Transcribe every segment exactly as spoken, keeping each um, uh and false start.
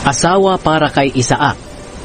Asawa para kay Isaac.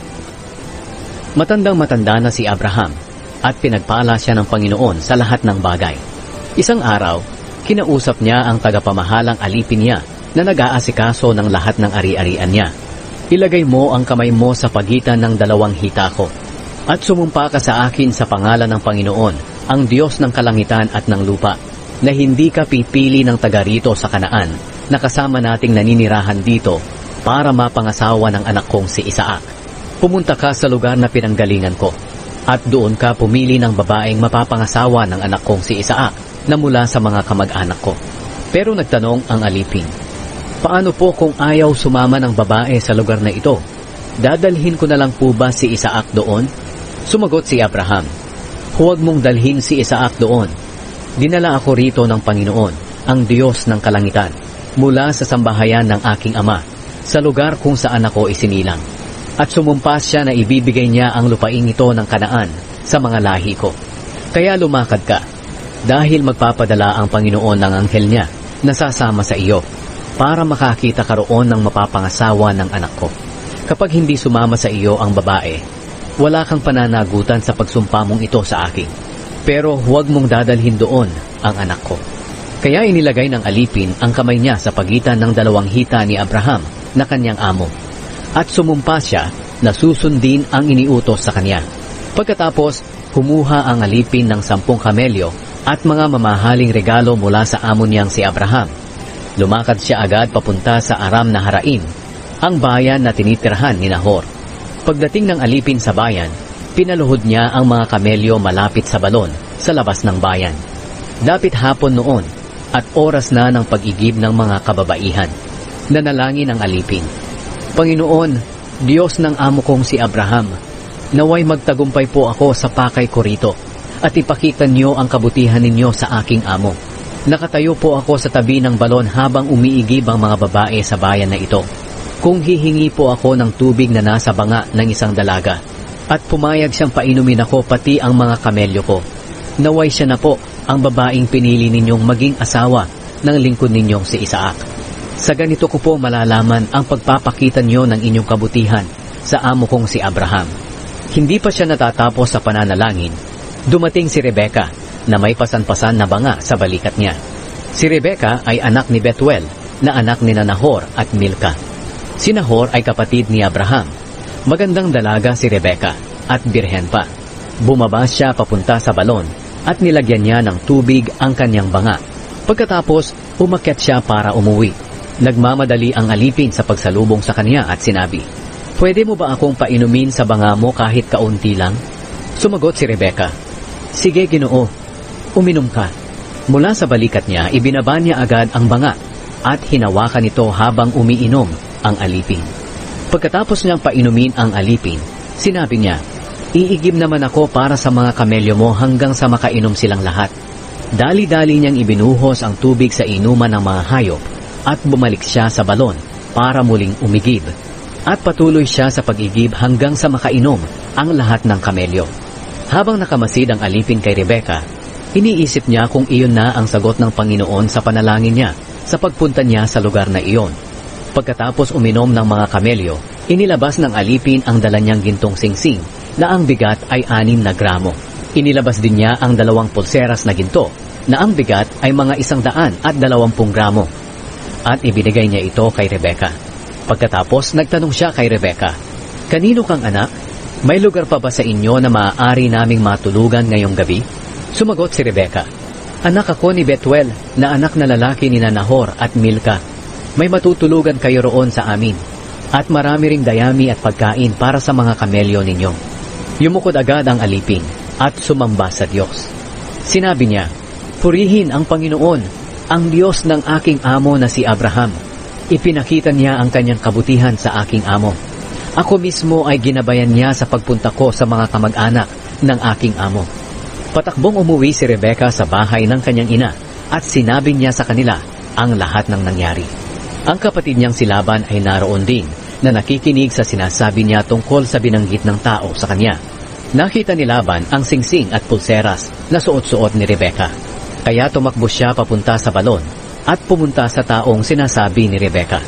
Matandang matanda na si Abraham at pinagpala siya ng Panginoon sa lahat ng bagay. Isang araw, kinausap niya ang tagapamahalang alipin niya na nag-aasikaso ng lahat ng ari-arian niya. Ilagay mo ang kamay mo sa pagitan ng dalawang hita ko at sumumpa ka sa akin sa pangalan ng Panginoon, ang Diyos ng kalangitan at ng lupa, na hindi ka pipili ng taga rito sa Kanaan na kasama nating naninirahan dito para mapangasawa ng anak kong si Isaac. Pumunta ka sa lugar na pinanggalingan ko at doon ka pumili ng babaeng mapapangasawa ng anak kong si Isaac na mula sa mga kamag-anak ko. Pero nagtanong ang alipin, paano po kung ayaw sumama ng babae sa lugar na ito? Dadalhin ko na lang po ba si Isaac doon? Sumagot si Abraham, huwag mong dalhin si Isaac doon. Dinala ako rito ng Panginoon, ang Diyos ng kalangitan, mula sa sambahayan ng aking ama, sa lugar kung saan ako isinilang. At sumumpas siya na ibibigay niya ang lupaing ito ng Kanaan sa mga lahi ko. Kaya lumakad ka, dahil magpapadala ang Panginoon ng anghel niya na sasama sa iyo, para makakita ka roon ng mapapangasawa ng anak ko. Kapag hindi sumama sa iyo ang babae, wala kang pananagutan sa pagsumpa mong ito sa akin. Pero huwag mong dadalhin doon ang anak ko. Kaya inilagay ng alipin ang kamay niya sa pagitan ng dalawang hita ni Abraham na kanyang amo. At sumumpa siya na susundin ang iniutos sa kanya. Pagkatapos, humuha ang alipin ng sampung kamelyo at mga mamahaling regalo mula sa amo niyang si Abraham. Lumakad siya agad papunta sa Aram na Haraim, ang bayan na tinitirhan ni Nahor. Pagdating ng alipin sa bayan, pinaluhod niya ang mga kamelyo malapit sa balon sa labas ng bayan. Dapit hapon noon at oras na ng pag-igib ng mga kababaihan. Nanalangin ang alipin, Panginoon, Diyos ng amo kong si Abraham, naway magtagumpay po ako sa pakay ko rito at ipakita niyo ang kabutihan ninyo sa aking amo. Nakatayo po ako sa tabi ng balon habang umiigib ang mga babae sa bayan na ito. Kung hihingi po ako ng tubig na nasa banga ng isang dalaga at pumayag siyang painumin ako pati ang mga kamelyo ko, naway siya na po ang babaeng pinili ninyong maging asawa ng lingkod ninyong si Isaac. Sa ganito ko po malalaman ang pagpapakita niyo ng inyong kabutihan sa amo kong si Abraham. Hindi pa siya natatapos sa pananalangin, dumating si Rebeka na may pasan-pasan na banga sa balikat niya. Si Rebeka ay anak ni Betuel na anak ni Nahor at Milka. Si Nahor ay kapatid ni Abraham. Magandang dalaga si Rebeka at birhen pa. Bumaba siya papunta sa balon at nilagyan niya ng tubig ang kanyang banga. Pagkatapos, umakyat siya para umuwi. Nagmamadali ang alipin sa pagsalubong sa kanya at sinabi, pwede mo ba akong painumin sa banga mo kahit kaunti lang? Sumagot si Rebeka, sige Ginoo, uminom ka. Mula sa balikat niya, ibinaba niya agad ang banga at hinawakan ito habang umiinom ang alipin. Pagkatapos niyang painumin ang alipin, sinabi niya, iigib naman ako para sa mga kamelyo mo hanggang sa makainom silang lahat. Dali-dali niyang ibinuhos ang tubig sa inuman ng mga hayop at bumalik siya sa balon para muling umigib. At patuloy siya sa pag-igib hanggang sa makainom ang lahat ng kamelyo. Habang nakamasid ang alipin kay Rebeka, iniisip niya kung iyon na ang sagot ng Panginoon sa panalangin niya sa pagpunta niya sa lugar na iyon. Pagkatapos uminom ng mga kamelyo, inilabas ng alipin ang dala niyang gintong singsing na ang bigat ay anim na gramo. Inilabas din niya ang dalawang pulseras na ginto na ang bigat ay mga isang daan at dalawampung gramo. At ibinigay niya ito kay Rebeka. Pagkatapos, nagtanong siya kay Rebeka, kanino kang anak? May lugar pa ba sa inyo na maaari naming matulugan ngayong gabi? Sumagot si Rebeka, anak ako ni Betuel na anak na lalaki ni Nahor at Milka. May matutulugan kayo roon sa amin at marami ring dayami at pagkain para sa mga kamelyo ninyo. Yumukod agad ang alipin at sumamba sa Diyos. Sinabi niya, purihin ang Panginoon, ang Diyos ng aking amo na si Abraham. Ipinakita niya ang kanyang kabutihan sa aking amo. Ako mismo ay ginabayan niya sa pagpunta ko sa mga kamag-anak ng aking amo. Patakbong umuwi si Rebeka sa bahay ng kanyang ina at sinabi niya sa kanila ang lahat ng nangyari. Ang kapatid niyang si Laban ay naroon din na nakikinig sa sinasabi niya tungkol sa binanggit ng tao sa kanya. Nakita ni Laban ang singsing at pulseras na suot-suot ni Rebeka. Kaya tumakbo siya papunta sa balon at pumunta sa taong sinasabi ni Rebeka.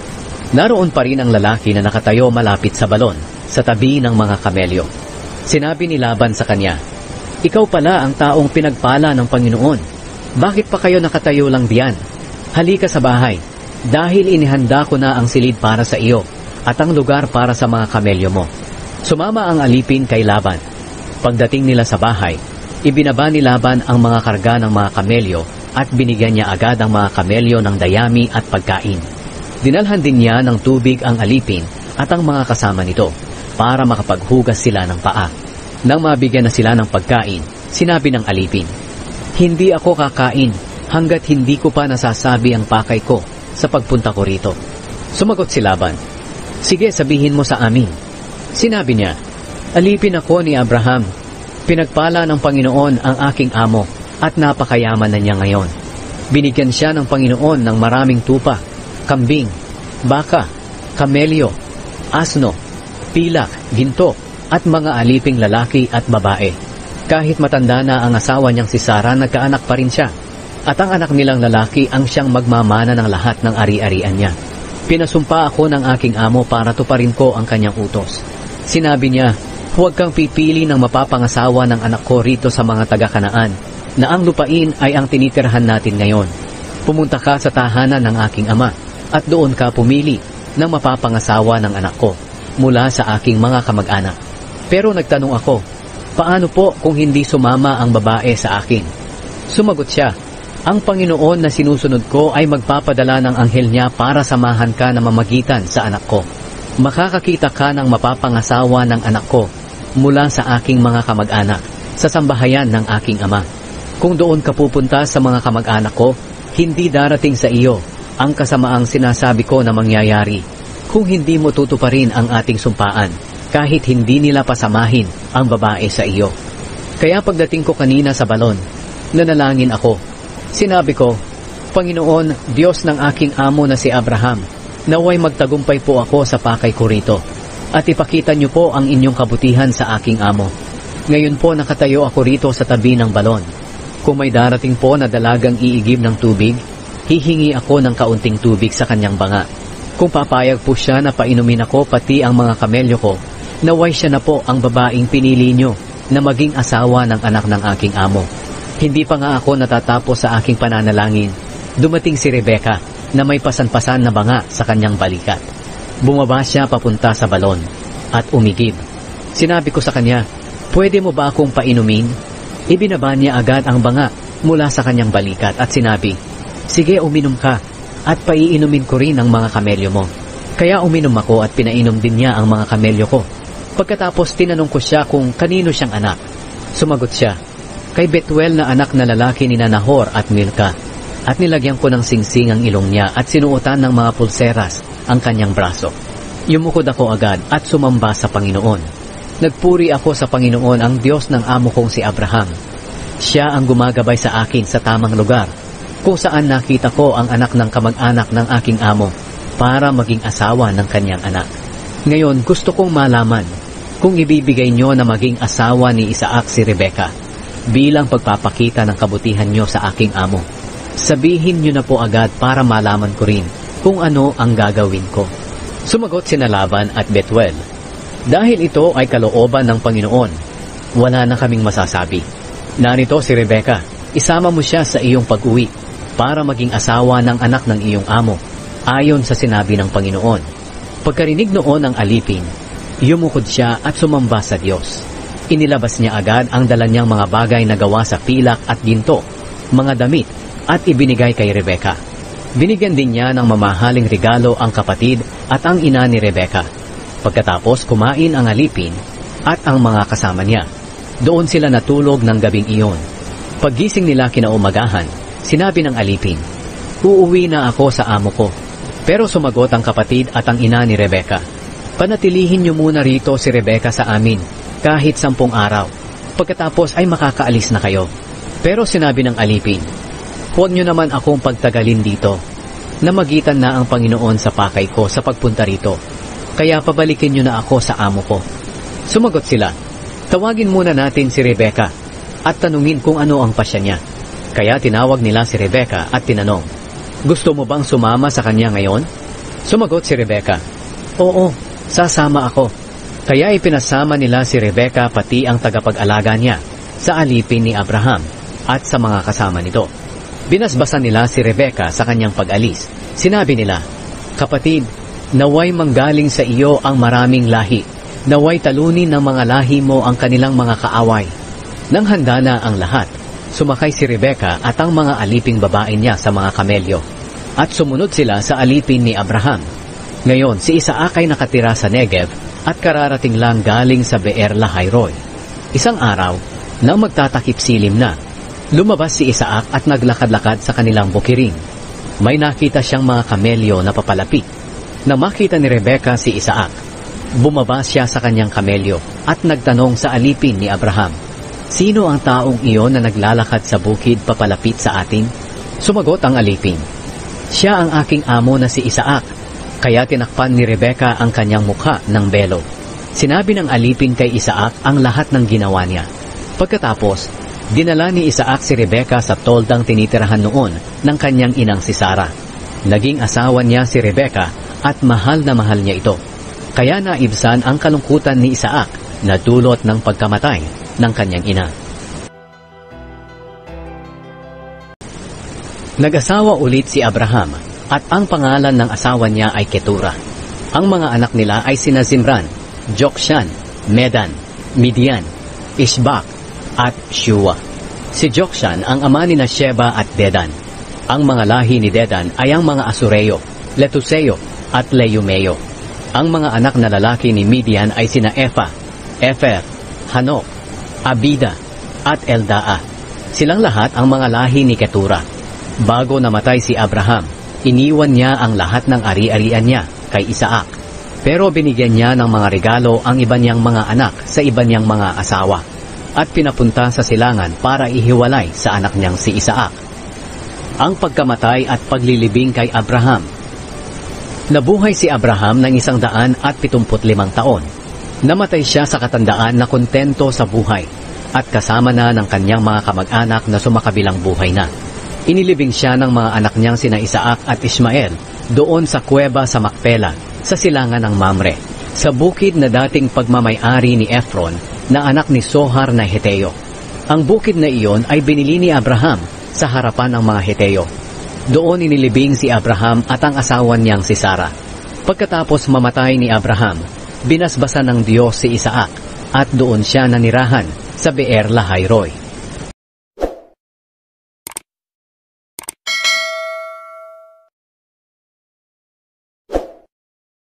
Naroon pa rin ang lalaki na nakatayo malapit sa balon, sa tabi ng mga kamelyo. Sinabi ni Laban sa kanya, "Ikaw pala ang taong pinagpala ng Panginoon. Bakit pa kayo nakatayo lang diyan? Halika sa bahay, dahil inihanda ko na ang silid para sa iyo at ang lugar para sa mga kamelyo mo." Sumama ang alipin kay Laban. Pagdating nila sa bahay, ibinaba ni Laban ang mga karga ng mga kamelyo at binigyan niya agad ang mga kamelyo ng dayami at pagkain. Dinalhan din niya ng tubig ang alipin at ang mga kasama nito para makapaghugas sila ng paa. Nang mabigyan na sila ng pagkain, sinabi ng alipin, "Hindi ako kakain hanggat hindi ko pa nasasabi ang pakay ko sa pagpunta ko rito." Sumagot si Laban, "Sige, sabihin mo sa amin." Sinabi niya, "Alipin ako ni Abraham. Pinagpala ng Panginoon ang aking amo at napakayaman na niya ngayon. Binigyan siya ng Panginoon ng maraming tupa, kambing, baka, kamelyo, asno, pilak, ginto, at mga aliping lalaki at babae. Kahit matanda na ang asawa niyang si Sarah, nagkaanak pa rin siya. At ang anak nilang lalaki ang siyang magmamana ng lahat ng ari-arian niya. Pinasumpa ako ng aking amo para tuparin ko ang kanyang utos. Sinabi niya, huwag kang pipili ng mapapangasawa ng anak ko rito sa mga taga-Kanaan, na ang lupain ay ang tinitirhan natin ngayon. Pumunta ka sa tahanan ng aking ama, at doon ka pumili ng mapapangasawa ng anak ko mula sa aking mga kamag-anak. Pero nagtanong ako, paano po kung hindi sumama ang babae sa akin? Sumagot siya, ang Panginoon na sinusunod ko ay magpapadala ng anghel niya para samahan ka na mamagitan sa anak ko. Makakakita ka ng mapapangasawa ng anak ko mula sa aking mga kamag-anak sa sambahayan ng aking ama. Kung doon ka pupunta sa mga kamag-anak ko, hindi darating sa iyo ang kasamaang sinasabi ko na mangyayari kung hindi mo tutuparin ang ating sumpaan kahit hindi nila pasamahin ang babae sa iyo. Kaya pagdating ko kanina sa balon, nanalangin ako. Sinabi ko, Panginoon, Diyos ng aking amo na si Abraham, naway magtagumpay po ako sa pakay ko rito at ipakita niyo po ang inyong kabutihan sa aking amo. Ngayon po nakatayo ako rito sa tabi ng balon. Kung may darating po na dalagang iigib ng tubig, hihingi ako ng kaunting tubig sa kanyang banga. Kung papayag po siya na painumin ako pati ang mga kamelyo ko, naway siya na po ang babaeng pinili niyo na maging asawa ng anak ng aking amo. Hindi pa nga ako natatapos sa aking pananalangin, dumating si Rebecca na may pasan-pasan na banga sa kanyang balikat. Bumaba siya papunta sa balon at umigib. Sinabi ko sa kanya, pwede mo ba akong painumin? Ibinaba niya agad ang banga mula sa kanyang balikat at sinabi, sige, uminom ka at paiinumin ko rin ang mga kamelyo mo. Kaya uminom ako at pinainom din niya ang mga kamelyo ko. Pagkatapos tinanong ko siya kung kanino siyang anak. Sumagot siya, kay Betuel na anak na lalaki ni Nahor at Milka. At nilagyan ko ng singsing ang ilong niya at sinuotan ng mga pulseras ang kanyang braso. Yumukod ako agad at sumamba sa Panginoon. Nagpuri ako sa Panginoon, ang Diyos ng amo kong si Abraham. Siya ang gumagabay sa akin sa tamang lugar, kung saan nakita ko ang anak ng kamag-anak ng aking amo para maging asawa ng kanyang anak. Ngayon, gusto kong malaman kung ibibigay nyo na maging asawa ni Isaac si Rebecca bilang pagpapakita ng kabutihan nyo sa aking amo. Sabihin nyo na po agad para malaman ko rin kung ano ang gagawin ko. Sumagot sina Laban at Betuel, dahil ito ay kalooban ng Panginoon, wala na kaming masasabi. Narito si Rebecca, isama mo siya sa iyong pag-uwi para maging asawa ng anak ng iyong amo, ayon sa sinabi ng Panginoon. Pagkarinig noon ng alipin, yumukod siya at sumamba sa Diyos. Inilabas niya agad ang dala niyang mga bagay na gawa sa pilak at ginto, mga damit, at ibinigay kay Rebecca. Binigyan din niya ng mamahaling regalo ang kapatid at ang ina ni Rebecca. Pagkatapos kumain ang alipin at ang mga kasama niya. Doon sila natulog ng gabing iyon. Paggising nila kinaumagahan, sinabi ng alipin, uuwi na ako sa amo ko. Pero sumagot ang kapatid at ang ina ni Rebecca, panatilihin niyo muna rito si Rebecca sa amin kahit sampung araw. Pagkatapos ay makakaalis na kayo. Pero sinabi ng alipin, huwag niyo naman akong pagtagalin dito. Namagitan na ang Panginoon sa pakay ko sa pagpunta rito. Kaya pabalikin niyo na ako sa amo ko. Sumagot sila, tawagin muna natin si Rebecca at tanungin kung ano ang pasya niya. Kaya tinawag nila si Rebecca at tinanong, gusto mo bang sumama sa kanya ngayon? Sumagot si Rebecca, "Oo, sasama ako." Kaya ipinasama nila si Rebecca pati ang tagapag-alaga niya sa alipin ni Abraham at sa mga kasama nito. Binasbasan nila si Rebecca sa kanyang pag-alis. Sinabi nila, "Kapatid, naway manggaling sa iyo ang maraming lahi. Naway talunin ng mga lahi mo ang kanilang mga kaaway." Nang handa na ang lahat, sumakay si Rebecca at ang mga aliping babae niya sa mga kamelyo. At sumunod sila sa alipin ni Abraham. Ngayon, si Isaac ay nakatira sa Negev at kararating lang galing sa Beer Lahai-Roi. Isang araw, nang magtatakip silim na, lumabas si Isaac at naglakad-lakad sa kanilang bukirin. May nakita siyang mga kamelyo na papalapit. Nang makita ni Rebecca si Isaac, bumaba siya sa kanyang kamelyo at nagtanong sa alipin ni Abraham, "Sino ang taong iyon na naglalakad sa bukid papalapit sa atin?" Sumagot ang alipin, "Siya ang aking amo na si Isaac." Kaya tinakpan ni Rebecca ang kanyang mukha ng belo. Sinabi ng alipin kay Isaac ang lahat ng ginawa niya. Pagkatapos, dinala ni Isaac si Rebecca sa toldang tinitirahan noon ng kanyang inang si Sarah. Naging asawa niya si Rebecca at mahal na mahal niya ito. Kaya naibsan ang kalungkutan ni Isaac na dulot ng pagkamatay ng kanyang ina. Nag-asawa ulit si Abraham at ang pangalan ng asawa niya ay Ketura. Ang mga anak nila ay sina Zimran, Jokshan, Medan, Midian, Ishbak, at Shua. Si Jokshan ang ama ni Sheba at Dedan. Ang mga lahi ni Dedan ay ang mga Asureo, Letuseo, at Leumeo. Ang mga anak na lalaki ni Midian ay sina Efa, Efer, Hanok, Abida, at Eldaa. Silang lahat ang mga lahi ni Ketura. Bago namatay si Abraham, iniwan niya ang lahat ng ari-arian niya kay Isaac. Pero binigyan niya ng mga regalo ang iba niyang mga anak sa iba niyang mga asawa at pinapunta sa silangan para ihiwalay sa anak niyang si Isaac. Ang pagkamatay at paglilibing kay Abraham. Nabuhay si Abraham ng isang daan at pitumput limang taon. Namatay siya sa katandaan na kontento sa buhay at kasama na ng kanyang mga kamag-anak na sumakabilang buhay na. Inilibing siya ng mga anak niyang sina Isaac at Ismael doon sa kuweba sa Makpela, sa silangan ng Mamre, sa bukid na dating pagmamay-ari ni Ephron na anak ni Sohar na Heteo. Ang bukid na iyon ay binili ni Abraham sa harapan ng mga Heteo. Doon inilibing si Abraham at ang asawa niyang si Sarah. Pagkatapos mamatay ni Abraham, binasbasan ng Diyos si Isaac at doon siya nanirahan sa Beer Lahai-Roi.